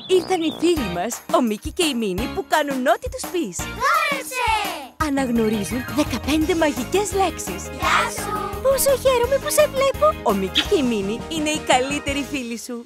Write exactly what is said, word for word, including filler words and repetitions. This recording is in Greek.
Ήρθαν οι φίλοι μας, ο Μίκη και η Μίνι, που κάνουν ό,τι τους πεις. Γόρεψε! Αναγνωρίζουν δεκαπέντε μαγικές λέξεις. Γεια σου! Πόσο χαίρομαι που σε βλέπω! Ο Μίκη και η Μίνι είναι οι καλύτεροι φίλοι σου.